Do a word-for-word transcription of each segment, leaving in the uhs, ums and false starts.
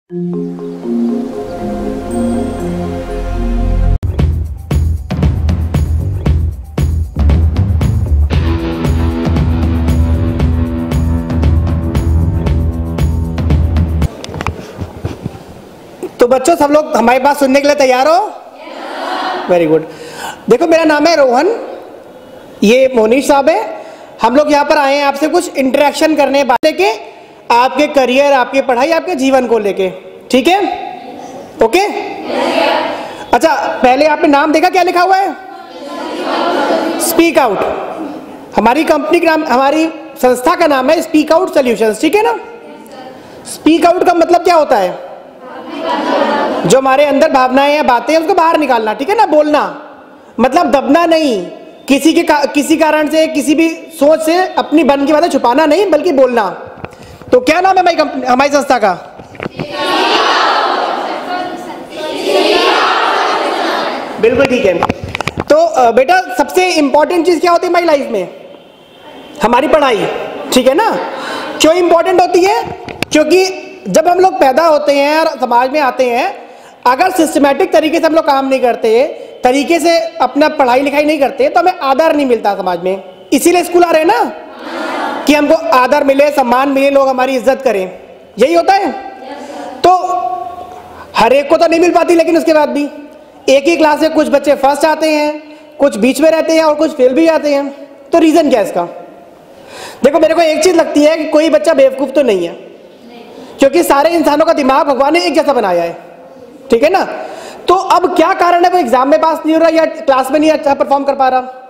तो बच्चों, सब लोग हमारी बात सुनने के लिए तैयार हो? Very good. देखो, मेरा नाम है रोहन, ये मोहनीश साहब है। हम लोग यहाँ पर आए हैं आपसे कुछ इंटरेक्शन करने, बात लेके, आपके करियर, आपकी पढ़ाई, आपके जीवन को लेके। ठीक है? ओके? अच्छा, पहले आपने नाम देखा, क्या लिखा हुआ है? Speak out. हमारी कंपनी का नाम, हमारी संस्था का नाम है स्पीक आउट सॉल्यूशंस। ठीक है ना? स्पीक आउट का मतलब क्या होता है? जो हमारे अंदर भावनाएं या बातें हैं उसको बाहर निकालना। ठीक है ना? बोलना मतलब दबना नहीं, किसी के का, किसी कारण से, किसी भी सोच से अपनी मन की बातें छुपाना नहीं, बल्कि बोलना। तो क्या नाम है हमारी कंपनी, हमारी संस्था का? बिल्कुल ठीक है। तो बेटा, सबसे इंपॉर्टेंट चीज क्या होती है हमारी लाइफ में? हमारी पढ़ाई। ठीक है ना? क्यों इंपॉर्टेंट होती है? क्योंकि जब हम लोग पैदा होते हैं और समाज में आते हैं, अगर सिस्टमैटिक तरीके से हम लोग काम नहीं करते, तरीके से अपना पढ़ाई लिखाई नहीं करते, तो हमें आदर नहीं मिलता समाज में। इसीलिए स्कूल आ रहे हैं ना, कि हमको आदर मिले, सम्मान मिले, लोग हमारी इज्जत करें। यही होता है। तो हर एक को तो नहीं मिल पाती, लेकिन उसके बाद भी एक ही क्लास में कुछ बच्चे फर्स्ट आते हैं, कुछ बीच में रहते हैं और कुछ फेल भी जाते हैं। तो रीजन क्या है इसका? देखो, मेरे को एक चीज लगती है कि कोई बच्चा बेवकूफ तो नहीं है, क्योंकि सारे इंसानों का दिमाग भगवान ने एक जैसा बनाया है। ठीक है ना? तो अब क्या कारण है वो एग्जाम में पास नहीं हो रहा या क्लास में नहीं अच्छा परफॉर्म कर पा रहा?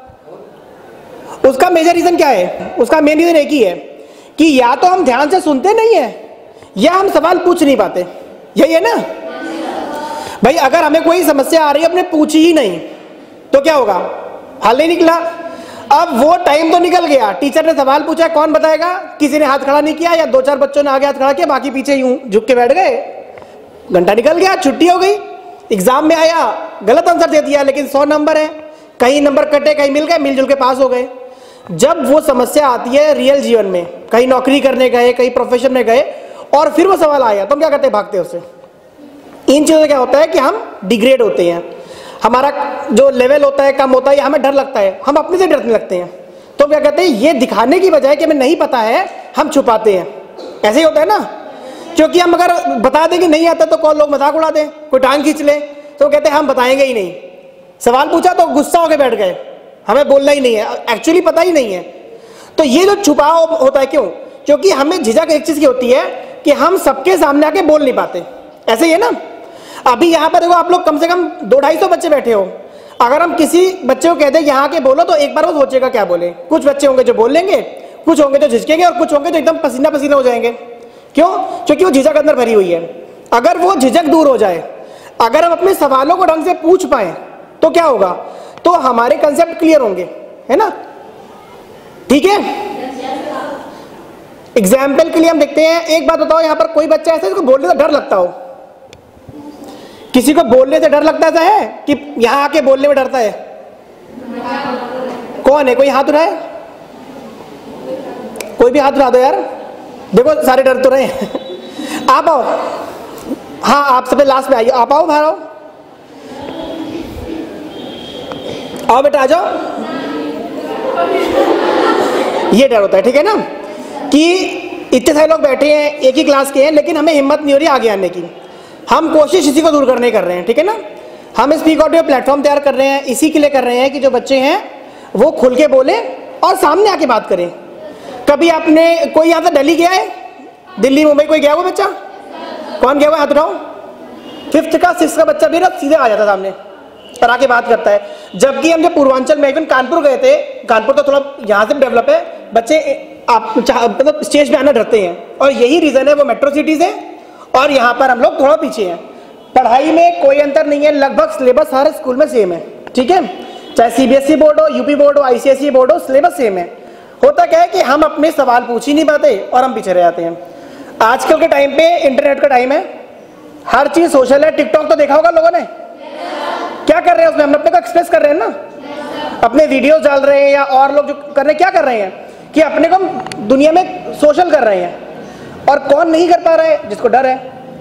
उसका मेजर रीजन क्या है? उसका मेन रीजन एक ही है कि या तो हम ध्यान से सुनते नहीं है, या हम सवाल पूछ नहीं पाते। यही है ना भाई? अगर हमें कोई समस्या आ रही है, अपने पूछी ही नहीं, तो क्या होगा? हल नहीं निकला। अब वो टाइम तो निकल गया, टीचर ने सवाल पूछा, कौन बताएगा? किसी ने हाथ खड़ा नहीं किया, या दो चार बच्चों ने आगे हाथ खड़ा किया, बाकी पीछे यूं झुक के बैठ गए। घंटा निकल गया, छुट्टी हो गई। एग्जाम में आया, गलत आंसर दे दिया, लेकिन सौ नंबर है, कहीं नंबर कटे, कहीं मिल गए, मिलजुल के पास हो गए। जब वो समस्या आती है रियल जीवन में, कहीं नौकरी करने गए, कहीं प्रोफेशन में गए, और फिर वो सवाल आया, तो हम क्या करते हैं? भागते हैं उससे। इन चीज़ों से क्या होता है कि हम डिग्रेड होते हैं, हमारा जो लेवल होता है कम होता है, या हमें डर लगता है, हम अपने से डरने लगते हैं। तो क्या कहते हैं? ये दिखाने की बजाय कि हमें नहीं पता है, हम छुपाते हैं। ऐसे ही होता है ना? क्योंकि हम अगर बता दें कि नहीं आता, तो कौन लोग मजाक उड़ा दे, कोई टांग खींच ले, तो कहते हैं हम बताएंगे ही नहीं। सवाल पूछा तो गुस्सा होकर बैठ गए, हमें बोलना ही नहीं है, एक्चुअली पता ही नहीं है। तो ये जो छुपाव होता है, क्यों? क्योंकि हमें झिझक एक चीज की होती है कि हम सबके सामने आके बोल नहीं पाते। ऐसे ही है ना? अभी यहाँ पर देखो, आप लोग कम से कम दो ढाई सौ बच्चे बैठे हो। अगर हम किसी बच्चे को कह दें यहाँ के बोलो, तो एक बार वो सोचेगा क्या बोले। कुछ बच्चे होंगे जो बोल लेंगे, कुछ होंगे जो झिझकेंगे, और कुछ होंगे जो एकदम पसीना पसीना हो जाएंगे। क्यों? क्योंकि वो झिझक अंदर भरी हुई है। अगर वो झिझक दूर हो जाए, अगर हम अपने सवालों को ढंग से पूछ पाए, तो क्या होगा? तो हमारे कंसेप्ट क्लियर होंगे, है ना? ठीक है? एग्जाम्पल के लिए हम देखते हैं, एक बात बताओ, यहाँ पर कोई बच्चा ऐसा है जिसको बोलने से डर लगता हो? किसी को बोलने से डर लगता ऐसा है कि यहां आके बोलने में डरता है? कौन है? कोई हाथ उठाए? कोई भी हाथ उठा दो यार। देखो, सारे डर तो रहे हैं। आप आओ। हाँ, आप सबसे लास्ट में आइए। आप आओ, बाहर आओ। आओ बेटा, आ जाओ। ये डर होता है। ठीक है ना? कि इतने सारे लोग बैठे हैं, एक ही क्लास के हैं, लेकिन हमें हिम्मत नहीं हो रही आगे आने की। हम कोशिश इसी को दूर करने कर रहे हैं। ठीक है ना? हम स्पीक आउट प्लेटफॉर्म तैयार कर रहे हैं, इसी के लिए कर रहे हैं कि जो बच्चे हैं वो खुल के बोले और सामने आके बात करें। कभी आपने कोई यहाँ से दिल्ली गया है? दिल्ली मुंबई कोई गया हुआ बच्चा? कौन गया हुआ? हाथ उठाओ। फिफ्थ का सिक्स का बच्चा भी ना सीधे आ जाता सामने और आके बात करता है। जबकि हम जब पूर्वांचल में, इवन कानपुर गए थे, कानपुर तो थोड़ा यहाँ से डेवलप है, बच्चे आप मतलब स्टेज पे आना डरते हैं, और यही रीजन है, वो मेट्रो सिटीज है और यहाँ पर हम लोग थोड़ा पीछे हैं। पढ़ाई में कोई अंतर नहीं है, लगभग सिलेबस हर स्कूल में सेम है। ठीक है? चाहे सीबीएसई बोर्ड हो, यूपी बोर्ड हो, आईसीएसई बोर्ड हो, सिलेबस सेम है। होता क्या है कि हम अपने सवाल पूछ ही नहीं पाते और हम पीछे रह जाते हैं। आजकल के टाइम पे इंटरनेट का टाइम है, हर चीज सोशल है। टिकटॉक तो देखा होगा लोगों ने, क्या कर रहे हैं उसमें? हम अपने को एक्सप्रेस कर रहे हैं ना, अपने वीडियोस डाल रहे हैं, या और लोग जो कर रहे हैं क्या कर रहे हैं कि अपने को दुनिया में सोशल कर रहे हैं। और कौन नहीं कर पा रहा है? जिसको डर है।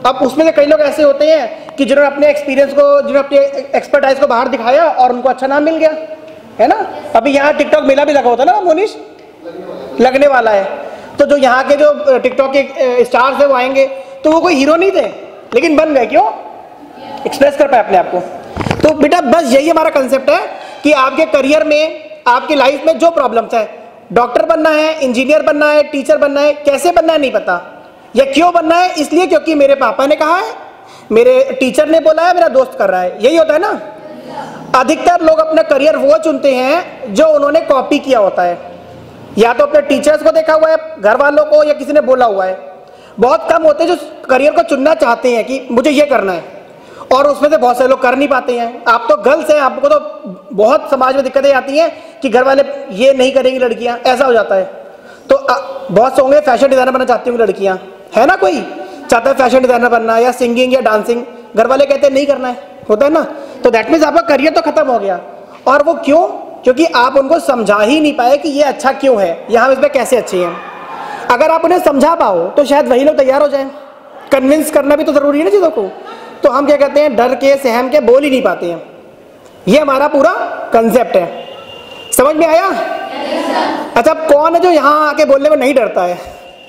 अब उसमें से कई लोग ऐसे होते हैं कि जिन्होंने अपने एक्सपीरियंस को, जिन्होंने अपने एक्सपर्टाइज को बाहर दिखाया और उनको अच्छा नाम मिल गया, है ना। अभी यहाँ टिकटॉक मेला भी लगा होता है ना मोनिश, लगने वाला है। तो जो यहाँ के जो टिकटॉक के स्टार्स है वो आएंगे, तो वो कोई हीरो नहीं थे लेकिन बन गए, क्यों? एक्सप्रेस कर पाए अपने आप को। तो बेटा बस यही हमारा कंसेप्ट है कि आपके करियर में, आपकी लाइफ में जो प्रॉब्लम्स है, डॉक्टर बनना है, इंजीनियर बनना है, टीचर बनना है, कैसे बनना है नहीं पता, या क्यों बनना है, इसलिए क्योंकि मेरे पापा ने कहा है, मेरे टीचर ने बोला है, मेरा दोस्त कर रहा है, यही होता है ना। अधिकतर लोग अपना करियर वो चुनते हैं जो उन्होंने कॉपी किया होता है, या तो अपने टीचर्स को देखा हुआ है, घर वालों को, या किसी ने बोला हुआ है। बहुत कम होते हैं जो करियर को चुनना चाहते हैं कि मुझे ये करना है, और उसमें से बहुत सारे लोग कर नहीं पाते हैं। आप तो गर्ल्स हैं, आपको तो बहुत समाज में दिक्कतें आती हैं कि घर वाले ये नहीं करेंगी लड़कियां, ऐसा हो जाता है। तो आ, बहुत से होंगे फैशन डिजाइनर बनना चाहती होंगी लड़कियां, है ना, कोई चाहता है फैशन डिजाइनर बनना या सिंगिंग या डांसिंग, घर वाले कहते हैं नहीं करना है, होता है ना। तो दैट मीन्स आपका करियर तो खत्म हो गया। और वो क्यों? क्योंकि आप उनको समझा ही नहीं पाए कि ये अच्छा क्यों है, यहाँ इसमें कैसे अच्छी हैं। अगर आप उन्हें समझा पाओ तो शायद वही लोग तैयार हो जाएं। कन्विंस करना भी तो जरूरी है ना चीज़ों को। तो हम क्या कहते हैं, डर के सहम के बोल ही नहीं पाते हैं। ये हमारा पूरा कंसेप्ट है, समझ में आया? अच्छा, अब कौन है जो यहाँ आके बोलने में नहीं डरता है?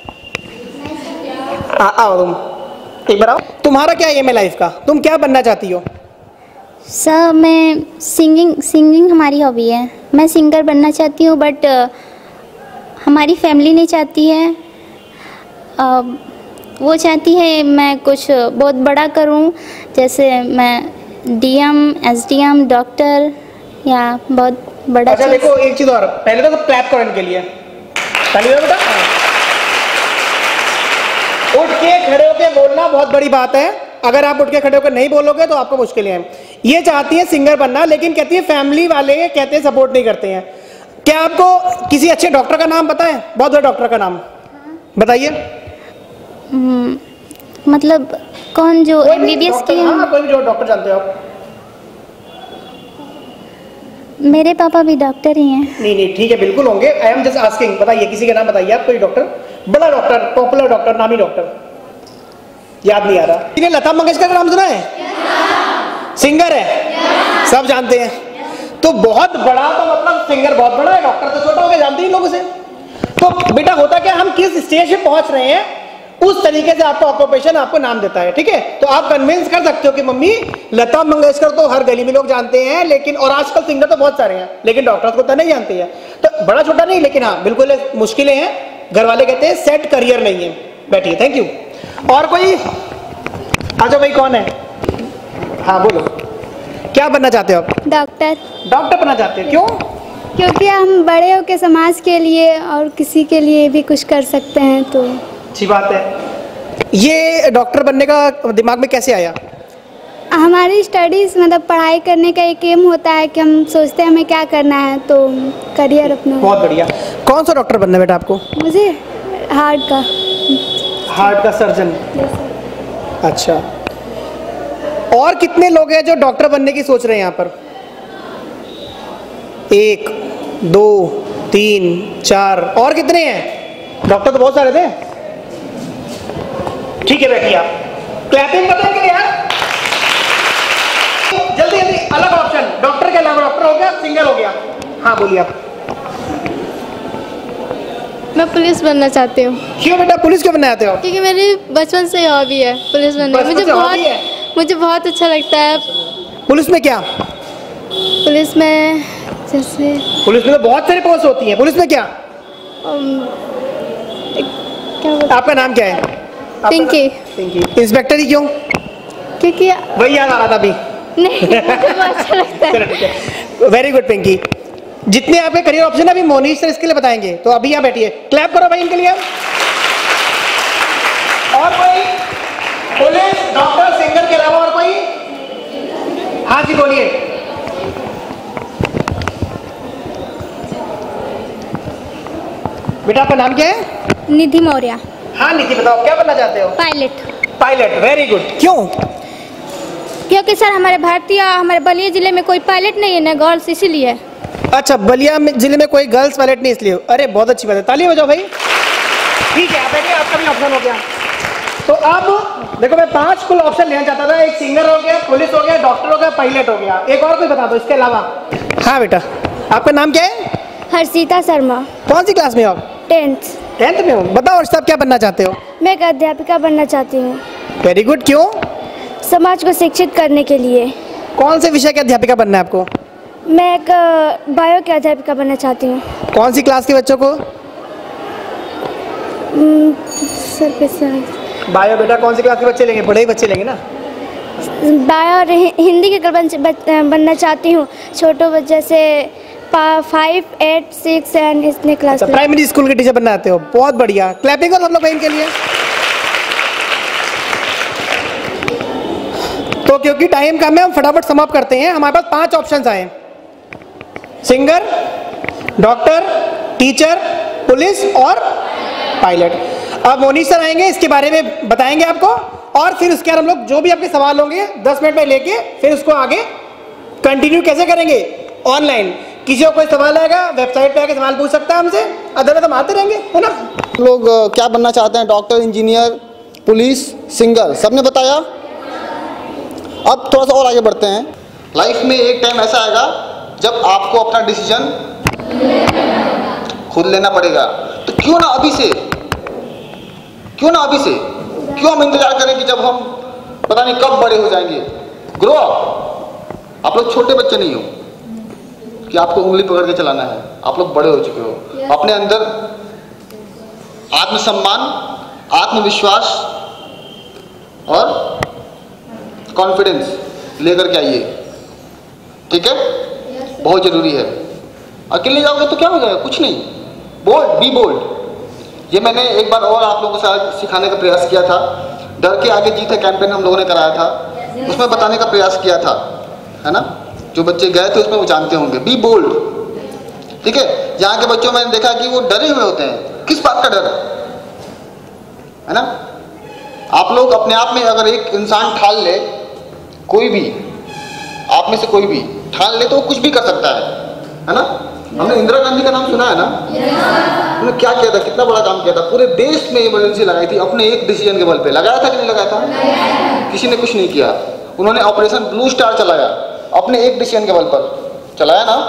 आ, आओ तुम एक बार आओ। तुम्हारा क्या एम है लाइफ का, तुम क्या बनना चाहती हो? सर मैं सिंगिंग सिंगिंग हमारी हॉबी है, मैं सिंगर बनना चाहती हूँ, बट हमारी फैमिली नहीं चाहती है। आ, वो चाहती है मैं कुछ बहुत बड़ा करूं, जैसे मैं डीएम, एसडीएम, डॉक्टर या बहुत बड़ा। अच्छा देखो एक चीज और, पहले तो क्लैप करो इनके लिए, ताली दो बेटा। उठ के खड़े होकर बोलना बहुत बड़ी बात है। अगर आप उठ के खड़े होकर नहीं बोलोगे तो आपको मुश्किलें हैं। ये चाहती है सिंगर बनना, लेकिन कहती है फैमिली वाले कहते हैं सपोर्ट नहीं करते हैं। क्या आपको किसी अच्छे डॉक्टर का नाम पता है? बहुत बड़े डॉक्टर का नाम बताइए। मतलब कौन, जो एमबीबीएस की? हाँ, कोई भी जो डॉक्टर जानते हो आप। मेरे पापा भी डॉक्टर ही हैं। नहीं नहीं ठीक है, बिल्कुल होंगे। आई एम जस्ट आस्किंग, बताइए किसी का नाम बताइए आप, कोई डॉक्टर, बड़ा डॉक्टर, पॉपुलर डॉक्टर, नामी डॉक्टर, याद नहीं आ रहा। किसी लता मंगेशकर का नाम सुना है? सिंगर है, सब जानते हैं। तो बहुत बड़ा तो मतलब सिंगर बहुत बड़ा है, डॉक्टर तो छोटा हो गया, जानते ही लोग उसे। तो बेटा होता क्या, हम किस स्टेज पे पहुंच रहे हैं उस तरीके से आपका ऑक्यूपेशन आपको नाम देता है, ठीक है। तो आप कन्विंस कर सकते हो कि मम्मी लता मंगेशकर तो हर गली में लोग जानते हैं, लेकिन और आजकल सिंगर तो बहुत सारे हैं, लेकिन डॉक्टर्स को तो नहीं जानते हैं। तो बड़ा छोटा नहीं, लेकिन हाँ बिल्कुल मुश्किलें हैं। घर वाले कहते हैं सेट करियर नहीं है। बैठिए, थैंक यू। और कोई? अच्छा भाई कौन है? हाँ बोलो, क्या बनना चाहते हो आप? डॉक्टर। डॉक्टर बनना चाहते हो, क्यों? क्योंकि हम बड़े होकर समाज के लिए और किसी के लिए भी कुछ कर सकते हैं, तो अच्छी बात है। ये डॉक्टर बनने का दिमाग में कैसे आया? हमारी स्टडीज मतलब पढ़ाई करने का एक एम होता है कि हम सोचते हैं हमें क्या करना है, तो करियर अपना। बहुत बढ़िया। कौन सा डॉक्टर बनना है बेटा आपको? मुझे हार्ट का। हार्ट का सर्जन? अच्छा। और कितने लोग हैं जो डॉक्टर बनने की सोच रहे हैं यहाँ पर? एक, दो, तीन, चार, और कितने हैं? डॉक्टर तो बहुत सारे थे। ठीक है बैठिए आप। क्लैपिंग बताएंगे यार, जल्दी जल्दी। अलग ऑप्शन, डॉक्टर के अलावा डॉक्टर हो गया, सिंगर हो गया। हाँ बोलिए आप। मैं पुलिस बनना चाहती हूँ। क्यों बेटा पुलिस क्यों बनना चाहते हो? क्योंकि मेरी बचपन से हॉबी है पुलिस बनना। मुझे बहुत मुझे बहुत अच्छा लगता है। पुलिस में क्या? पुलिस में जैसे पुलिस में तो बहुत सारी पोस्ट होती हैं। पुलिस में क्या? um, क्या आपका नाम क्या है? पिंकी। पिंकी। इंस्पेक्टर ही क्यों? क्योंकि वही याद आ रहा था अभी। नहीं, मुझे बहुत अच्छा लगता है। Very good Pinky. जितने आपके करियर ऑप्शन है अभी मोनीश सर इसके लिए बताएंगे, तो अभी यहाँ बैठिए, क्लैप करो भाई इनके लिए। और कोई? पुलिस, डॉक्टर, सिंगर के अलावा और कोई? हाँ जी बोलिए। बेटा आपका नाम क्या है? निधि मौर्य। हाँ निधि बताओ क्या बनना चाहते हो? पायलट। Pilot, very good. क्यों? क्योंकि सर हमारे भारतीय हमारे बलिया जिले में कोई पायलट नहीं है ना गर्ल्स, इसीलिए। अच्छा, बलिया जिले में कोई गर्ल्स पायलट नहीं इसलिए। अरे बहुत अच्छी बात है, ताली बजाओ भाई। ठीक है आप बैठिए, आपका भी ऑप्शन हो गया। तो अब देखो, मैं पांच कुल ऑप्शन लेना चाहता था। एक सिंगर हो गया, पुलिस हो गया, डॉक्टर हो गया, पायलट हो गया, एक और कोई बता दो इसके अलावा। हाँ बेटा, आपका नाम क्या है? हर्षिता शर्मा। कौन सी क्लास में हो आप? टेंथ। टेंथ में हो। बताओ हर्षिता, आप क्या बनना चाहते हो? मैं एक अध्यापिका बनना चाहती हूँ। Very good. क्यों? समाज को शिक्षित करने के लिए। कौन से विषय की अध्यापिका बनना है आपको? मैं एक बायो की अध्यापिका बनना चाहती हूँ। कौन सी क्लास के बच्चों को? सर पे सर। बायो बेटा कौन सी क्लास के बच्चे लेंगे? बड़े ही बच्चे लेंगे ना। बायो और हिंदी के बन, बनना चाहती हूँ। छोटे बच्चे से फाइव एट सिक्स एंड इतने क्लास। अच्छा, प्राइमरी स्कूल के टीचर बनना चाहते हो। बहुत बढ़िया, क्लैपिंग करो सब लोग बहन के लिए। तो क्योंकि टाइम कम है, हम फटाफट समाप्त करते हैं। हमारे पास पांच ऑप्शंस आए: सिंगर, डॉक्टर, टीचर, पुलिस और पायलट। अब मोनीश सर आएंगे, इसके बारे में बताएंगे आपको, और फिर उसके बाद हम लोग जो भी आपके सवाल होंगे दस मिनट में लेके फिर उसको आगे कंटिन्यू कैसे करेंगे? ऑनलाइन। किसी को कोई सवाल आएगा, वेबसाइट पे आके सवाल पूछ सकता है हमसे, अदरवाइज हम आते रहेंगे, है ना। लोग क्या बनना चाहते हैं? डॉक्टर, इंजीनियर, पुलिस, सिंगर, सबने बताया। अब थोड़ा सा और आगे बढ़ते हैं। लाइफ में एक टाइम ऐसा आएगा जब आपको अपना डिसीजन खुद लेना पड़ेगा। तो क्यों ना अभी से क्यों ना अभी से क्यों हम इंतजार करें कि जब हम पता नहीं कब बड़े हो जाएंगे। Grow up. आप लोग छोटे बच्चे नहीं हो कि आपको उंगली पकड़ के चलाना है। आप लोग बड़े हो चुके हो। अपने अंदर आत्मसम्मान, आत्मविश्वास और कॉन्फिडेंस लेकर के आइए। ठीक है, बहुत जरूरी है। अकेले जाओगे तो क्या हो जाएगा? कुछ नहीं। Bold, be bold. ये मैंने एक बार और आप लोगों के साथ सिखाने का प्रयास किया था। डर के आगे जीत है कैंपेन हम लोगों ने कराया था, उसमें बताने का प्रयास किया था, है ना। जो बच्चे गए थे उसमें वो जानते होंगे। Be bold. ठीक है, यहाँ के बच्चों में मैंने देखा कि वो डरे हुए होते हैं। किस बात का डर है ना। आप लोग अपने आप में अगर एक इंसान ठान ले, कोई भी आप में से कोई भी ठान ले तो वो कुछ भी कर सकता है, है ना। हमने इंदिरा गांधी का नाम सुना है ना। उन्होंने क्या किया था? कितना बड़ा काम किया था। पूरे देश में इमरजेंसी लगाई थी अपने एक डिसीजन के बल पे। लगाया था कि नहीं लगाया था? किसी ने कुछ नहीं किया। उन्होंने ऑपरेशन ब्लू स्टार चलाया अपने एक डिसीजन के बल पर। चलाया ना।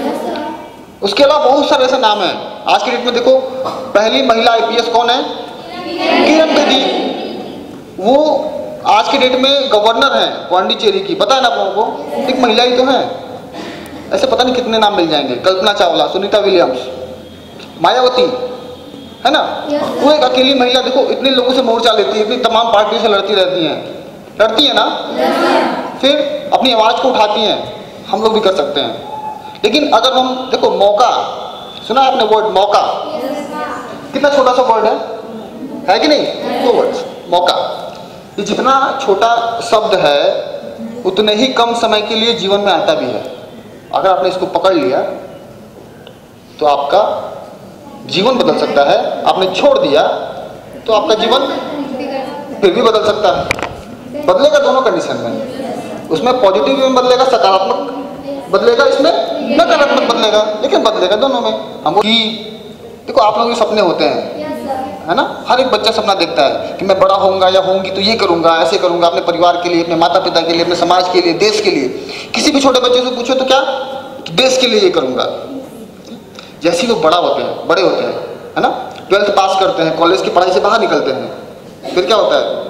उसके अलावा बहुत सारे ऐसे नाम हैं। आज की डेट में देखो, पहली महिला आईपीएस कौन है? किरण बेदी। वो आज की डेट में गवर्नर हैं पांडिचेरी की। पता है ना आप लोगों को? एक महिला ही तो है। ऐसे पता नहीं कितने नाम मिल जाएंगे। कल्पना चावला, सुनीता विलियम्स, मायावती, है ना। वो एक अकेली महिला, देखो इतने लोगों से मोर्चा लेती है, इतनी तमाम पार्टियों से लड़ती रहती हैं, लड़ती है ना। फिर अपनी आवाज को उठाती हैं। हम लोग भी कर सकते हैं। लेकिन अगर हम देखो, मौका सुना आपने वर्ड मौका? कितना छोटा सा वर्ड है, है कि नहीं? दो वर्ड्स, मौका। ये जितना छोटा शब्द है उतने ही कम समय के लिए जीवन में आता भी है। अगर आपने इसको पकड़ लिया तो आपका जीवन बदल सकता है। आपने छोड़ दिया तो आपका जीवन फिर भी बदल सकता है। बदलेगा दोनों कंडीशन में। उसमें पॉजिटिव में बदलेगा, सकारात्मक बदलेगा, इसमें नकारात्मक बदलेगा, लेकिन बदलेगा दोनों में। हमको कि देखो, आप लोगों के सपने होते हैं, है ना। हर एक बच्चा सपना देखता है कि मैं बड़ा होऊंगा या होऊंगी तो ये करूंगा, ऐसे करूंगा, अपने परिवार के लिए, अपने माता पिता के लिए, अपने समाज के लिए, देश के लिए। किसी भी छोटे बच्चे से पूछो तो क्या? तो देश के लिए ये करूंगा। जैसे ही वो बड़ा होते हैं, बड़े होते हैं, है ना, ट्वेल्थ पास करते हैं, कॉलेज की पढ़ाई से बाहर निकलते हैं, फिर क्या होता है?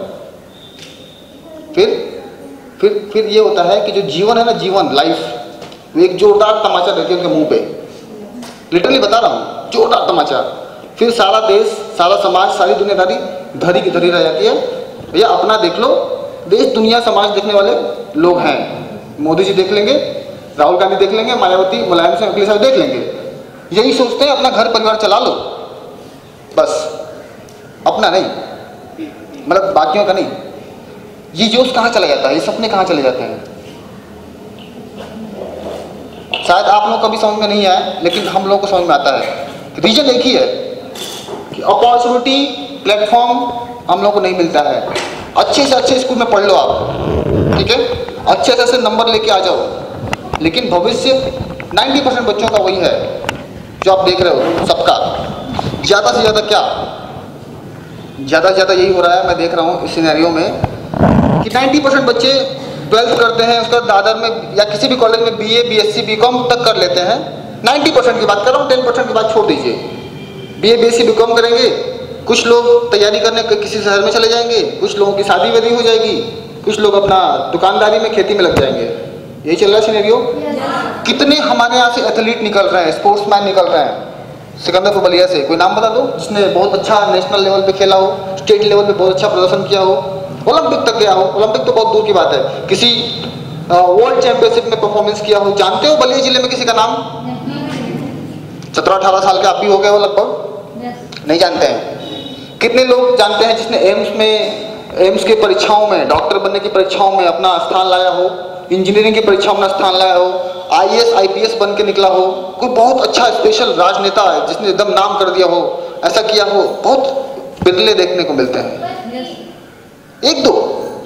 फिर फिर फिर ये होता है कि जो जीवन है ना, जीवन लाइफ, वो एक जोरदार तमाचा देती है उनके मुंह पे। लिटरली बता रहा हूँ, जोरदार तमाचा। फिर सारा देश, सारा समाज, सारी दुनियादारी धरी की धरी रह जाती है। भैया अपना देख लो, देश दुनिया समाज देखने वाले लोग हैं। मोदी जी देख लेंगे, राहुल गांधी देख लेंगे, मायावती, मुलायम सिंह, अखिलेश देख लेंगे। यही सोचते हैं अपना घर परिवार चला लो बस, अपना नहीं, मतलब बाकियों का नहीं। ये जोश कहाँ चला जाता है? ये सपने कहाँ चले जाते हैं? शायद आप लोग कभी समझ में नहीं आए, लेकिन हम लोग को समझ में आता है। रीजन एक ही है कि अपॉर्चुनिटी, प्लेटफॉर्म हम लोग को नहीं मिलता है। अच्छे से अच्छे स्कूल में पढ़ लो आप, ठीक है, अच्छे से अच्छे नंबर लेके आ जाओ, लेकिन भविष्य नब्बे परसेंट बच्चों का वही है जो आप देख रहे हो। सबका ज़्यादा से ज़्यादा क्या? ज़्यादा से ज़्यादा यही हो रहा है, मैं देख रहा हूँ इस सिनेरियो में कि नब्बे परसेंट बच्चे ट्वेल्थ करते हैं, उसके बाद दादर में या किसी भी कॉलेज में बीए, बीएससी, बीकॉम तक कर लेते हैं। नब्बे परसेंट की बात कर रहा हूँ, दस परसेंट की बात छोड़ दीजिए। बीए, बीएससी, बीकॉम करेंगे, कुछ लोग तैयारी करने किसी शहर में चले जाएंगे, कुछ लोगों की शादी वादी हो जाएगी, कुछ लोग अपना दुकानदारी में, खेती में लग जाएंगे। यही चल रहा है सिनेरियो। कितने हमारे यहाँ से एथलीट निकल रहे हैं, स्पोर्ट्समैन निकल रहे हैं सिकंदरपुर बलिया से, कोई नाम बता दो जिसने बहुत अच्छा नेशनल लेवल पे खेला हो, स्टेट लेवल पे बहुत अच्छा प्रदर्शन किया हो, ओलंपिक तक गया हो। ओलंपिक तो बहुत दूर की बात है, किसी वर्ल्ड चैंपियनशिप में परफॉर्मेंस किया हो। जानते हो बलिया जिले में किसी का नाम? सत्रह अठारह साल के आप भी हो गए हो लगभग, नहीं जानते हैं। कितने लोग जानते हैं जिसने एम्स में, एम्स के परीक्षाओं में, डॉक्टर बनने की परीक्षाओं में अपना स्थान लाया हो, इंजीनियरिंग की परीक्षाओं में स्थान लाया हो, आईएएस आईपीएस बन के निकला हो, कोई बहुत अच्छा स्पेशल राजनेता है जिसने एकदम नाम कर दिया हो, ऐसा किया हो, बहुत बिरले देखने को मिलते हैं। एक दो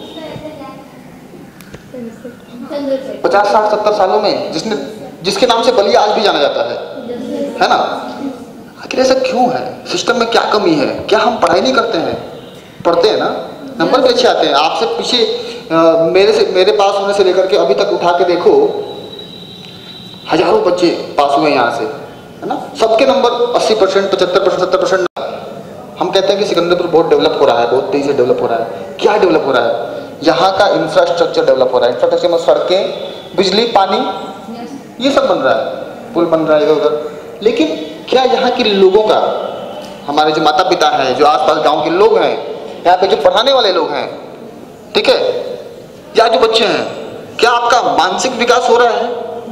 पचास साठ सत्तर सालों में जिसने, जिसके नाम से बलिया आज भी जाना जाता है, है ना? आखिर ऐसा क्यों है? सिस्टम में क्या कमी है? क्या हम पढ़ाई नहीं करते हैं? पढ़ते हैं ना, नंबर भी अच्छे आते हैं। आपसे पीछे आ, मेरे से मेरे पास होने से लेकर के अभी तक उठा के देखो, हजारों बच्चे पास हुए यहाँ से, है ना? सबके नंबर अस्सी परसेंट, पचहत्तर परसेंट, सत्तर परसेंट। हम कहते हैं कि सिकंदरपुर बहुत डेवलप हो रहा है, बहुत तेजी से डेवलप हो रहा है। क्या डेवलप हो रहा है? यहाँ का इंफ्रास्ट्रक्चर डेवलप हो रहा है। इंफ्रास्ट्रक्चर में सड़कें, बिजली, पानी, ये सब बन रहा है, पुल बन रहा है इधर उधर। लेकिन क्या यहाँ के लोगों का, हमारे जो माता पिता हैं, जो आसपास गांव के लोग हैं, यहाँ पे जो पढ़ाने वाले लोग हैं, ठीक है, या जो बच्चे हैं, क्या आपका मानसिक विकास हो रहा है?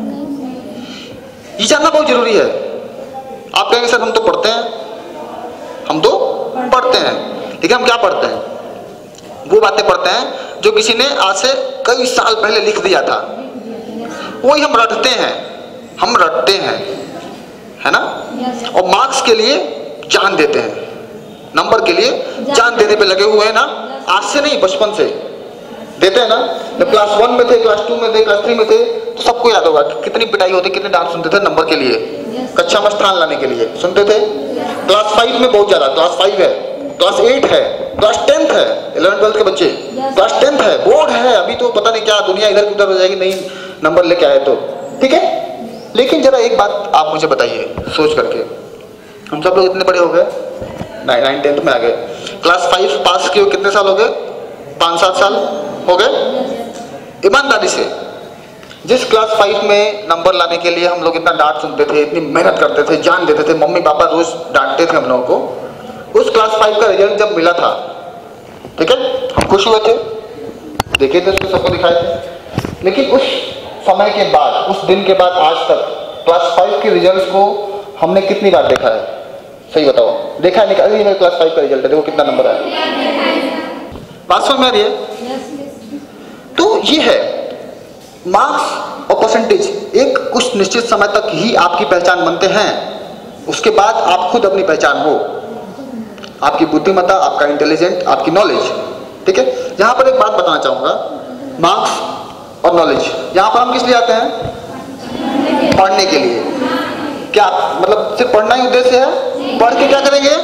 ये जानना बहुत जरूरी है। आप कहेंगे सर हम तो पढ़ते हैं, हम तो पढ़ते हैं, लेकिन हम क्या पढ़ते हैं? वो बातें पढ़ते हैं जो किसी ने आज से कई साल पहले लिख दिया था, वही हम रटते हैं, हम रटते हैं, है ना? और मार्क्स के लिए जान देते हैं, नंबर के लिए जान देने पे लगे हुए हैं ना। आज से नहीं, बचपन से देते हैं ना। जब क्लास वन में थे, क्लास टू में थे, क्लास थ्री में थे, तो सबको याद होगा कि कितनी पिटाई होती, कितने डांट सुनते थे नंबर के लिए, कक्षा में स्थान लाने के लिए सुनते थे। क्लास फाइव में बहुत ज्यादा, क्लास फाइव है, क्लास एट है, क्लास टेंथ है, इलेवन ट्वेल्थ के बच्चे, क्लास टेंथ है, बोर्ड है, अभी तो पता नहीं क्या दुनिया इधर उधर हो जाएगी नहीं नंबर लेके आए तो, ठीक है। लेकिन जरा एक बात आप मुझे बताइए सोच करके, हम सब लोग इतने बड़े हो गए, नाइन टेंथ में आ गए, क्लास फाइव पास किए कितने साल हो गए? पाँच सात साल हो गए। ईमानदारी से जिस क्लास फाइव में नंबर लाने के लिए हम लोग इतना डांट सुनते थे, इतनी मेहनत करते थे, जान देते थे, मम्मी पापा रोज डांटते थे हम लोगों को, उस क्लास फाइव का रिजल्ट जब मिला था, ठीक है, हम खुश हुए थे, देखे थे उसको, सबको दिखाए थे। लेकिन उस समय के बाद, उस दिन के बाद आज तक क्लास फाइव के रिजल्ट को हमने कितनी बार देखा है? सही बताओ, देखा है? निकाल मेरे क्लास फाइव का रिजल्ट है, देखो कितना नंबर आया। बात समझ में आ रही है? तो ये है मार्क्स और परसेंटेज एक कुछ निश्चित समय तक ही आपकी पहचान बनते हैं, उसके बाद आप खुद अपनी पहचान हो, आपकी बुद्धिमत्ता, आपका इंटेलिजेंट, आपकी नॉलेज, ठीक है। यहां पर एक बात बताना चाहूंगा, मार्क्स और नॉलेज यहां पर हम किस लिए आते हैं? पढ़ने के लिए। क्या मतलब सिर्फ पढ़ना ही उद्देश्य है? पढ़ के क्या करेंगे?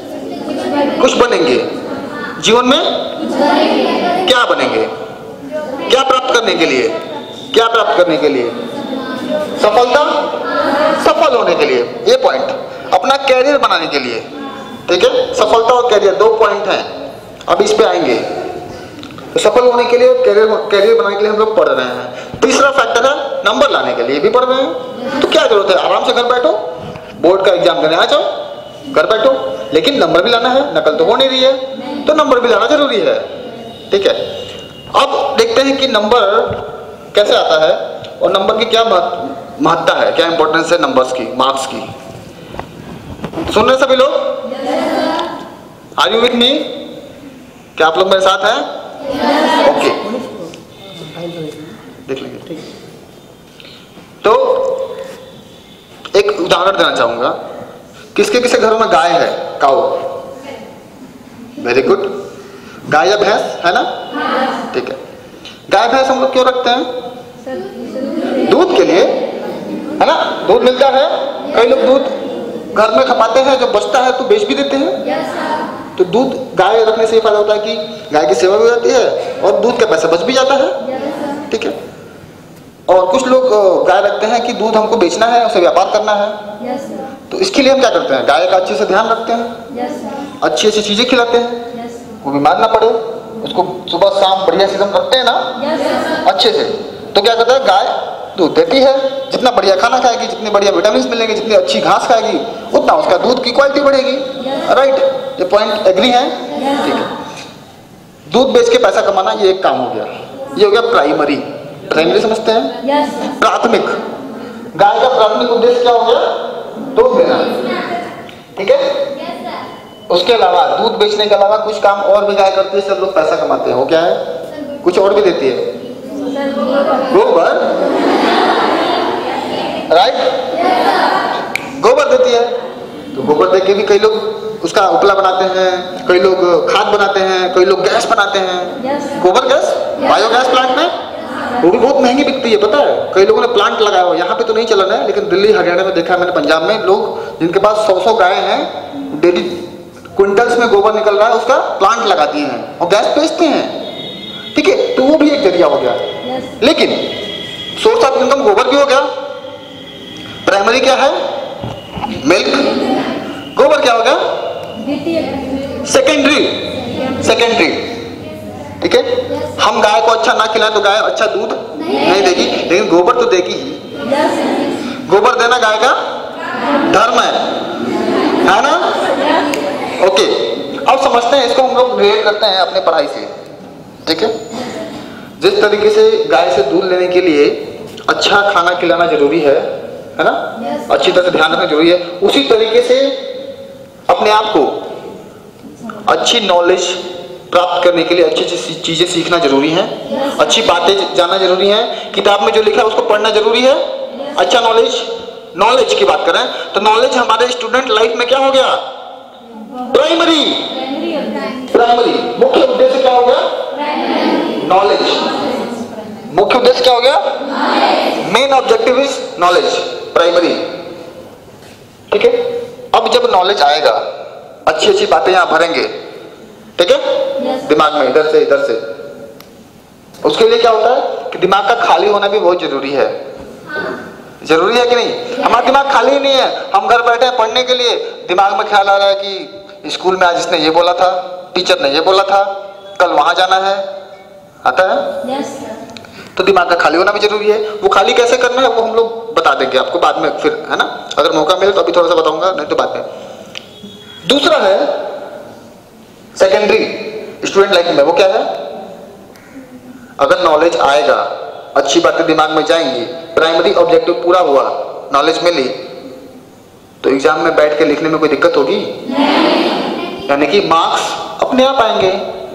कुछ बनेंगे जीवन में, क्या बनेंगे? क्या प्राप्त करने के लिए? क्या प्राप्त करने के लिए? सफलता, सफल होने के लिए, ये पॉइंट, अपना कैरियर बनाने के लिए, ठीक है। सफलता और कैरियर दो पॉइंट हैं, अब इस पे आएंगे। तो सफल होने के लिए, कैरियर कैरियर बनाने के लिए हम लोग पढ़ रहे हैं। तीसरा फैक्टर है नंबर लाने के लिए भी पढ़ रहे हैं। तो क्या जरूरत है? आराम से घर बैठो, बोर्ड का एग्जाम देने आ जाओ, घर बैठो, लेकिन नंबर भी लाना है, नकल तो हो नहीं रही है, तो नंबर भी लाना जरूरी है, ठीक है। अब देखते हैं कि नंबर कैसे आता है और नंबर की क्या महत्ता है, क्या इंपॉर्टेंस है नंबर्स की, मार्क्स की। सुन रहे सभी लोग? Are you with me? क्या आप लोग मेरे साथ हैं? ओके, देख लेंगे। तो एक उदाहरण देना चाहूंगा, किसके किसके घरों में गाय है? काऊ, वेरी गुड। गाय या भैंस है ना? ठीक है। गाय भैंस हम लोग क्यों रखते हैं? दूध के लिए, है ना? दूध मिलता है, कई लोग दूध घर में खपाते हैं, जो बचता है तो बेच भी देते हैं। तो तो दूध गाय रखने से ये फायदा होता है कि गाय की सेवा भी हो जाती है और दूध का पैसा बच भी जाता है, ठीक है। और कुछ लोग गाय रखते हैं कि दूध हमको बेचना है, उसे व्यापार करना है, तो इसके लिए हम क्या करते हैं, गाय का अच्छे से ध्यान रखते हैं, अच्छी अच्छी चीजें खिलाते हैं, वो बीमार ना पड़े, उसको सुबह शाम बढ़िया से हम रखते हैं ना अच्छे से, तो क्या करता है गाय दूध देती है। जितना बढ़िया खाना खाएगी, जितने बढ़िया विटामिन मिलेंगे, जितनी अच्छी घास खाएगी, उतना उसका दूध की क्वालिटी बढ़ेगी, राइट। ये पॉइंट एग्री है, ठीक है। दूध बेच के पैसा कमाना ये एक काम हो गया, ये हो गया प्राइमरी। प्राइमरी समझते हैं, प्राथमिक। गाय का प्राथमिक उद्देश्य क्या हो गया, दूध देना, ठीक है। उसके अलावा दूध बेचने के अलावा कुछ काम और भी गाय करती है, सब लोग पैसा कमाते हैं। वो क्या है, कुछ और भी देती है, गोबर, राइट, गोबर देती है। तो गोबर दे के भी कई लोग उसका उपला बनाते हैं, कई लोग खाद बनाते हैं, कई लोग गैस बनाते हैं, गोबर गैस, बायोगैस प्लांट में, वो भी बहुत महंगी बिकती है, पता है। कई लोगों ने प्लांट लगाया हुआ, यहाँ पे तो नहीं चलन है, लेकिन दिल्ली हरियाणा में देखा है मैंने, पंजाब में लोग जिनके पास सौ सौ गाय हैं, डेली क्विंटल्स में गोबर निकल रहा है, उसका प्लांट लगा दिए हैं और गैस बेचते हैं, ठीक है। तो वो भी एक जरिया हो गया, लेकिन सोर्स ऑफ इनकम गोबर भी हो गया। प्राइमरी क्या है, मिल्क, गोबर क्या हो गया, सेकेंडरी, सेकेंडरी, ठीक है। हम गाय को अच्छा ना खिलाएं तो गाय अच्छा दूध नहीं देगी, लेकिन गोबर तो देगी ही। गोबर देना गाय का धर्म है, है ना, ओके। अब समझते हैं इसको, हम लोग रिलेट करते हैं अपने पढ़ाई से, ठीक है। जिस तरीके से गाय से दूध लेने के लिए अच्छा खाना खिलाना जरूरी है, है ना, अच्छी तरह से ध्यान रखना जरूरी है, उसी तरीके से अपने आप को अच्छी नॉलेज प्राप्त करने के लिए अच्छी अच्छी चीजें सीखना जरूरी है, अच्छी बातें जानना जरूरी है, किताब में जो लिखा है उसको पढ़ना जरूरी है। अच्छा नॉलेज, नॉलेज की बात करें तो नॉलेज हमारे स्टूडेंट लाइफ में क्या हो गया, प्राइमरी, प्राइमरी। मुख्य उद्देश्य क्या हो गया, नॉलेज। मुख्य उद्देश्य क्या हो गया, main objective is knowledge, primary, ठीक है। अब जब नॉलेज आएगा, अच्छी अच्छी बातें यहां भरेंगे, ठीक है, दिमाग में इधर से इधर से। उसके लिए क्या होता है कि दिमाग का खाली होना भी बहुत जरूरी है, जरूरी है कि नहीं। हमारा दिमाग खाली ही नहीं है, हम घर बैठे हैं पढ़ने के लिए, दिमाग में ख्याल आ रहा है कि स्कूल में आज इसने ये बोला था, टीचर ने ये बोला था, कल वहां जाना है, आता है yes, तो दिमाग का खाली होना भी जरूरी है। वो खाली कैसे करना है वो हम लोग बता देंगे आपको बाद में, फिर, है ना, अगर मौका मिले तो अभी थोड़ा सा बताऊंगा, नहीं तो बाद में। दूसरा है सेकेंडरी स्टूडेंट लाइफ में, वो क्या है, अगर नॉलेज आएगा, अच्छी बातें दिमाग में जाएंगी, प्राइमरी ऑब्जेक्टिव पूरा हुआ, नॉलेज मिली, तो एग्जाम में बैठ के लिखने में कोई दिक्कत होगी, यानी कि मार्क्स अपने आप आएंगे।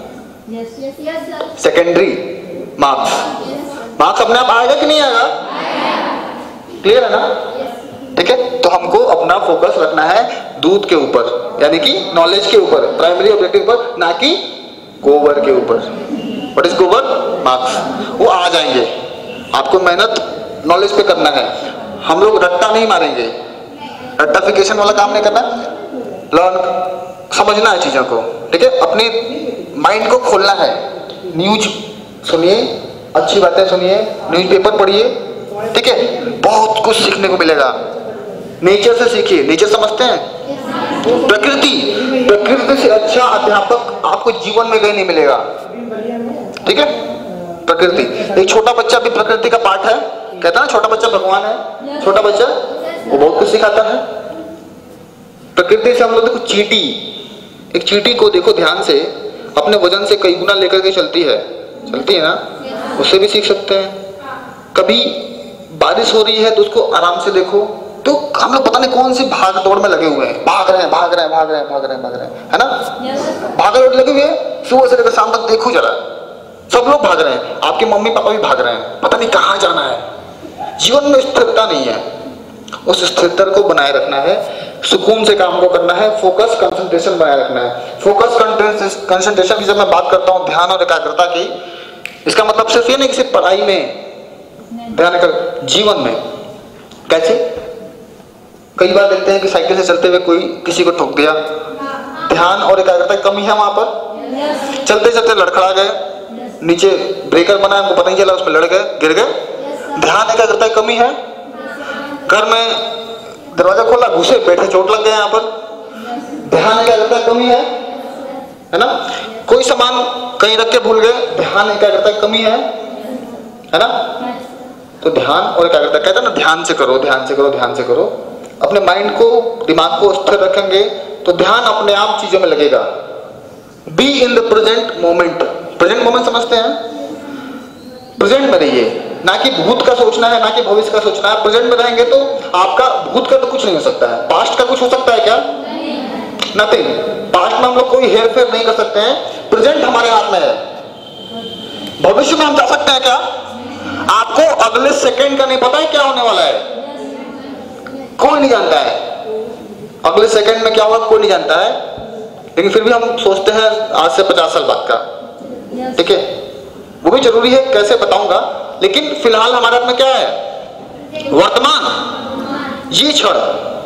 सेकेंडरी मार्क्स, मार्क्स अपने आप आएगा कि नहीं आएगा, क्लियर है ना, ठीक है। तो हमको अपना फोकस रखना है दूध के ऊपर, यानी कि नॉलेज के ऊपर, प्राइमरी ऑब्जेक्टिव पर, ना कि गोबर के ऊपर। व्हाट इज गोबर, मार्क्स, वो आ जाएंगे। आपको मेहनत नॉलेज पे करना है, हम लोग रट्टा नहीं मारेंगे, रट्टाफिकेशन वाला काम नहीं करना, लर्न समझना है चीजों को, ठीक है। अपने माइंड को खोलना है, न्यूज सुनिए, अच्छी बातें सुनिए, न्यूज़पेपर पढ़िए, ठीक है, बहुत कुछ सीखने को मिलेगा। नेचर से सीखिए, नेचर समझते हैं, प्रकृति, प्रकृति से अच्छा अध्यापक आपको जीवन में कहीं नहीं मिलेगा, ठीक है। प्रकृति, एक छोटा बच्चा भी प्रकृति का पार्ट है, कहता है ना छोटा बच्चा भगवान है, छोटा बच्चा वो बहुत कुछ सिखाता है। प्रकृति से हम लोग देखो, चींटी, एक चींटी को देखो ध्यान से, अपने वजन से कई गुना लेकर के चलती है, चलती है ना, उससे भी सीख सकते हैं। कभी बारिश हो रही है तो उसको आराम से देखो, तो हम लोग पता नहीं कौन सी भाग दौड़ में लगे हुए हैं, भाग रहे हैं भाग रहे हैं भाग रहे हैं भाग रहे हैं भाग रहे हैं, है ना, भाग दौड़ लगे हुए हैं, सुबह से लेकर शाम तक देखो जरा, सब लोग भाग रहे हैं, आपके मम्मी पापा भी भाग रहे हैं, पता नहीं कहाँ जाना है। जीवन में स्थिरता नहीं है, उस स्थिरता को बनाए रखना है, सुकून से काम को करना है, फोकस कंसंट्रेशन बनाए रखना है। फोकस कंसंट्रेशन की जब मैं बात करता हूँ ध्यान और एकाग्रता की, इसका मतलब सिर्फ ये नहीं कि सिर्फ पढ़ाई में ध्यान कर, जीवन में कैसे। कई बार देखते हैं कि साइकिल से चलते हुए कोई किसी को ठोक दिया, ध्यान और एकाग्रता की कमी है वहां पर। चलते चलते लड़खड़ा गए, नीचे ब्रेकर बना, हमको पता नहीं चला, उसमें लड़ गए, गिर गए। ध्यान एकाग्रता की कमी है। घर में दरवाजा खोला, घुसे, बैठे, चोट लग गए यहाँ पर। ध्यान एकाग्रता की कमी है, है ना। कोई सामान कहीं रख के भूल गए, ध्यान एकाग्रता की कमी है, है ना। तो ध्यान और एकाग्रता, कहते हैं ना ध्यान से करो, ध्यान से करो, ध्यान से करो। अपने माइंड को, दिमाग को स्थिर रखेंगे तो ध्यान अपने आप चीजों में लगेगा। Be in the present moment. Present moment समझते हैं? प्रेजेंट में रहिए, ना कि भूत का सोचना है, ना कि भविष्य का सोचना है। प्रेजेंट में रहेंगे तो आपका भूत का तो कुछ नहीं हो सकता है, पास्ट का कुछ हो सकता है क्या? नथिंग। पास्ट में हम लोग कोई हेर फेर नहीं कर सकते हैं, प्रेजेंट हमारे हाथ में है। भविष्य में हम जा सकते हैं क्या? आपको अगले सेकंड का नहीं पता है क्या होने वाला है, कोई नहीं जानता है। अगले सेकंड में क्या होगा कोई नहीं जानता है, लेकिन फिर भी हम सोचते हैं आज से पचास साल बाद का। ठीक है, वो भी जरूरी है, कैसे बताऊंगा। लेकिन फिलहाल हमारे हाथ में क्या है? वर्तमान, ये क्षण,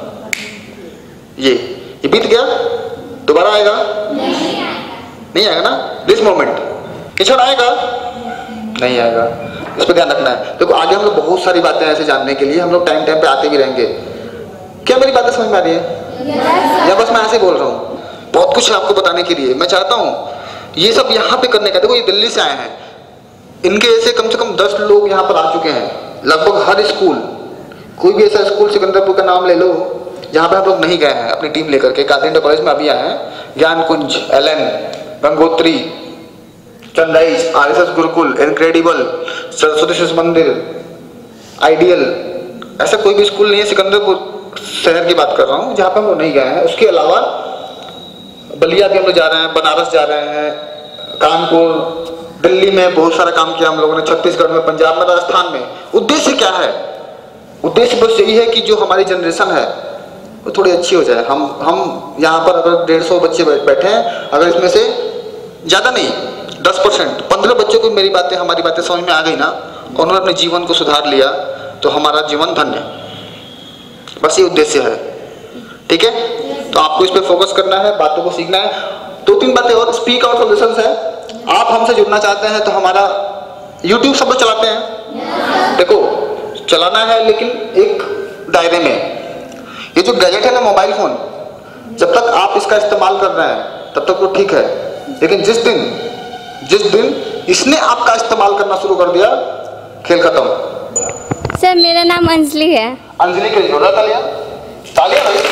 ये ये बीत गया, दोबारा आएगा नहीं आएगा ना। दिस मोमेंट, ये क्षण आएगा नहीं आएगा, इस पर ध्यान रखना है। देखो आगे हम लोग बहुत सारी बातें ऐसे जानने के लिए हम लोग टाइम टाइम पे आते भी रहेंगे। क्या मेरी बातें समझ में आ रही है? yes, या बस मैं ऐसे बोल रहा हूँ? बहुत कुछ है आपको बताने के लिए। मैं चाहता हूँ ये सब यहाँ पे करने का। देखो ये दिल्ली से आए हैं, इनके ऐसे कम से कम दस लोग यहाँ पर आ चुके हैं। लगभग हर स्कूल, कोई भी ऐसा स्कूल सिकंदरपुर का नाम ले लो जहाँ पे हम लोग नहीं गए हैं अपनी टीम लेकर के। गांधी कॉलेज में अभी आए हैं, ज्ञान कुंज, एल एन, गंगोत्री, चंदाइज, R S S Gurukul, incredible, Saraswati Shishu Mandir, ideal, ऐसा कोई भी स्कूल नहीं है सिकंदरपुर शहर की बात कर रहा हूँ जहाँ पे हम लोग नहीं गए हैं। उसके अलावा बलिया भी हम लोग जा रहे हैं, बनारस जा रहे हैं, कानपुर, दिल्ली में बहुत सारा काम किया हम लोगों ने, छत्तीसगढ़ में, पंजाब में, राजस्थान में। उद्देश्य क्या है? उद्देश्य बस यही है कि जो हमारी जनरेशन है वो थोड़ी अच्छी हो जाए। हम हम यहाँ पर अगर डेढ़ सौ बच्चे बैठे हैं, अगर इसमें से ज़्यादा नहीं दस परसेंट, पंद्रह बच्चों को मेरी बातें, हमारी बातें समझ में आ गई ना, और उन्होंने अपने जीवन को सुधार लिया, तो हमारा जीवन धन्य। बस ये उद्देश्य है। ठीक है, तो आपको इस पे फोकस करना है, बातों को सीखना है। दो तीन बातें और, स्पीक आउट सॉल्यूशंस है। आप हमसे जुड़ना चाहते हैं तो हमारा यूट्यूब सब लोग चलाते हैं, देखो चलाना है, लेकिन एक दायरे में। ये जो गैजेट है ना, मोबाइल फोन, जब तक आप इसका इस्तेमाल कर रहे हैं तब तक वो ठीक है, लेकिन जिस दिन जिस दिन इसने आपका इस्तेमाल करना शुरू कर दिया, खेल खत्म। सर मेरा नाम अंजलि है। अंजलि के जोड़ा तालियां, तालियां भाई।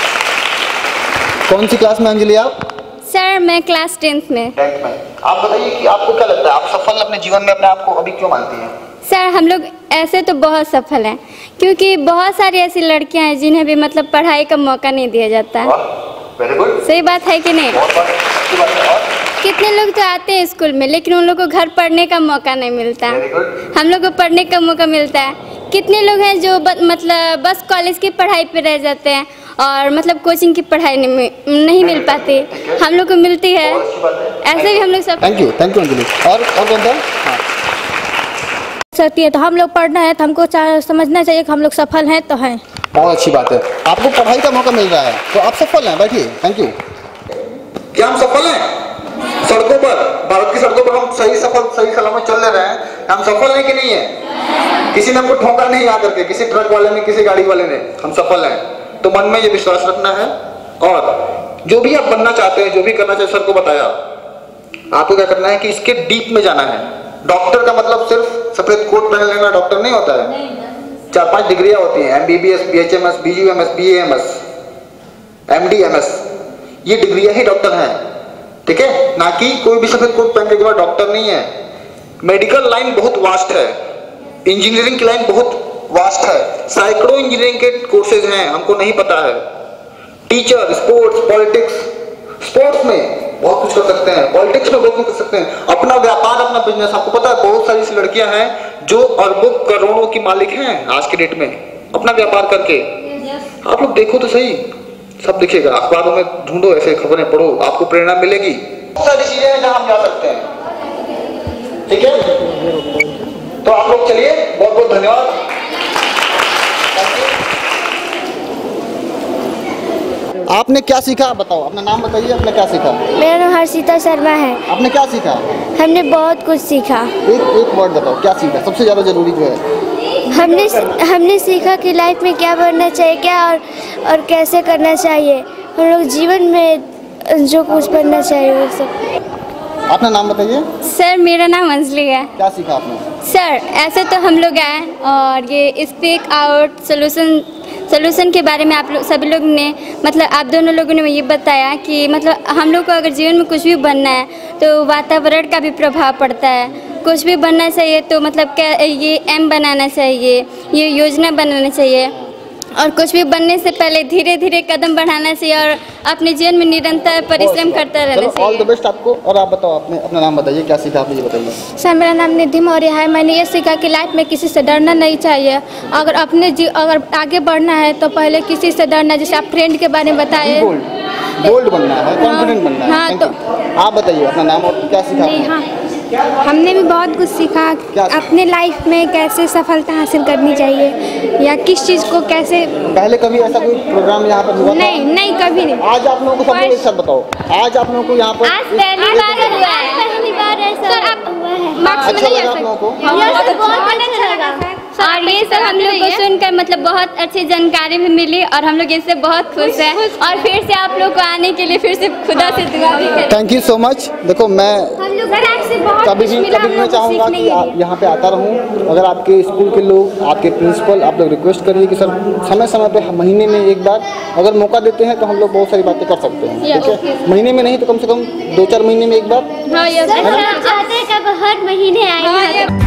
कौन सी क्लास में अंजलि आप? सर मैं क्लास टेंथ में। टेंथ में। आप बताइए कि आपको क्या लगता है, आप सफल अपने जीवन में अपने आप को अभी क्यों मानती हैं? सर हम लोग ऐसे तो बहुत सफल हैं, क्योंकि बहुत सारी ऐसी लड़कियां हैं जिन्हें भी मतलब पढ़ाई का मौका नहीं दिया जाता है। Very good. सही बात है कि नहीं? बहुत अच्छी बात है। और कितने लोग तो आते हैं स्कूल में, लेकिन उन लोग को घर पढ़ने का मौका नहीं मिलता। Very good. हम लोग को पढ़ने का मौका मिलता है। कितने लोग हैं जो ब, मतलब बस कॉलेज की पढ़ाई पे रह जाते हैं और मतलब कोचिंग की पढ़ाई नहीं, नहीं मिल पाती, हम लोग को मिलती है। ऐसे भी हम लोग सब। Thank you, thank you Anjali. और और कौन था? सकती है तो हम लोग पढ़ना है, तो हमको समझना चाहिए कि हम लोग सफल हैं तो हैं। बहुत अच्छी बात है, आपको पढ़ाई का मौका मिल रहा है तो आप सफल हैं। बैठिए। Thank you. क्या हम सफल हैं? सड़कों पर, भारत की सड़कों पर हम सही सफल सही सलामत चल रहे हैं, हम सफल हैं कि नहीं है? किसी ने हमको ठोका नहीं आकर के, किसी ट्रक वाले ने, किसी गाड़ी वाले ने, हम सफल हैं। तो मन में ये विश्वास रखना है, और जो भी आप बनना चाहते हैं, जो भी करना चाहते, सर को बताया, आपको क्या करना है कि इसके डीप में जाना है। डॉक्टर का मतलब सिर्फ सफेद कोट पहन लेना डॉक्टर नहीं होता है। चार पांच डिग्रियां होती हैं, MBBS, BHMS, BUMS, BAMS, MDMS, ये डिग्रियां ही डॉक्टर हैं। ठीक है, ना कि कोई भी सफेद कोट पहन के जो डॉक्टर नहीं है। मेडिकल लाइन बहुत वास्ट है, इंजीनियरिंग की लाइन बहुत वास्ट है, सैकड़ों इंजीनियरिंग के कोर्सेज हैं, हमको नहीं पता है। टीचर, स्पोर्ट्स, पॉलिटिक्स, स्पोर्ट्स में बहुत कुछ कर सकते हैं, पॉलिटिक्स में बहुत कुछ कर सकते हैं, अपना व्यापार, अपना बिजनेस। आपको पता है बहुत सारी ऐसी लड़कियां हैं जो अरबों करोड़ों की मालिक हैं आज के डेट में, अपना व्यापार करके। आप लोग देखो तो सही, सब दिखेगा, अखबारों में ढूंढो, ऐसे खबरें पढ़ो, आपको प्रेरणा मिलेगी। बहुत सारी चीजें हैं जहां हम जा सकते हैं। ठीक है, तो आप लोग चलिए, बहुत बहुत धन्यवाद। आप आपने क्या सीखा बताओ, अपना नाम बताइए, आपने क्या सीखा? मेरा नाम हर्षिता शर्मा है। आपने क्या सीखा? हमने बहुत कुछ सीखा। एक एक वर्ड बताओ, क्या सीखा सबसे ज़्यादा जरूरी जो है? हमने हमने सीखा कि लाइफ में क्या बनना चाहिए, क्या और और कैसे करना चाहिए, हम लोग जीवन में जो कुछ बनना चाहिए वो सब। अपना नाम बताइए। सर मेरा नाम अंजलि है। क्या सीखा आपने? सर ऐसे तो हम लोग आए और ये स्पीक आउट सोल्यूशन सोल्यूशन के बारे में आप लोग सभी लोग ने मतलब आप दोनों लोगों ने ये बताया कि मतलब हम लोग को अगर जीवन में कुछ भी बनना है तो वातावरण का भी प्रभाव पड़ता है। कुछ भी बनना चाहिए तो मतलब क्या ये एम बनाना चाहिए, ये योजना बनाना चाहिए और कुछ भी बनने से पहले धीरे धीरे कदम बढ़ाना चाहिए और अपने जीवन में निरंतर परिश्रम करता रहना चाहिए। ऑल द बेस्ट आपको। और आप बताओ, आपने अपना नाम बताइए, क्या सीखा आपने ये बताइए। सर मेरा नाम निधि मौर्य है। मैंने ये सीखा कि लाइफ में किसी से डरना नहीं चाहिए। अगर अपने जी अगर आगे बढ़ना है तो पहले किसी से डरना, जैसे आप फ्रेंड के बारे में बताए। बोल्ड बोल्ड बनना है, कॉन्फिडेंट बनना है। हाँ, तो आप बताइए अपना नाम और क्या सीखा आपने? हाँ हमने भी बहुत कुछ सीखा। अपने लाइफ में कैसे सफलता हासिल करनी चाहिए या किस चीज़ को कैसे। पहले कभी ऐसा कोई प्रोग्राम यहाँ पर हुआ था? नहीं नहीं कभी नहीं। आज आप लोगों को सब लोग एक साथ बताओ, आज आप लोगों को यहाँ पर आज पहली बार हुआ है। पहली बार ऐसा हुआ है। अच्छा लगा आप लोगों को? बहुत अच्छा लगा और ये सब हम लोग को सुनकर मतलब बहुत अच्छी जानकारी भी मिली और हम लोग इससे बहुत खुश हैं और फिर से आप लोग को आने के लिए फिर से खुदा से दुआ भी करें। Thank you so much. देखो मैं कभी भी कभी भी मैं चाहूँगा कि आप यहाँ पे आता रहूँ। अगर आपके स्कूल के लोग, आपके प्रिंसिपल, आप लोग रिक्वेस्ट करिए कि सर समय समय पे महीने में एक बार अगर मौका देते हैं तो हम लोग बहुत सारी बातें कर सकते हैं। ठीक है, महीने में नहीं तो कम से कम दो चार महीने में एक बार। हाँ, चाहते हैं कि हर महीने आए।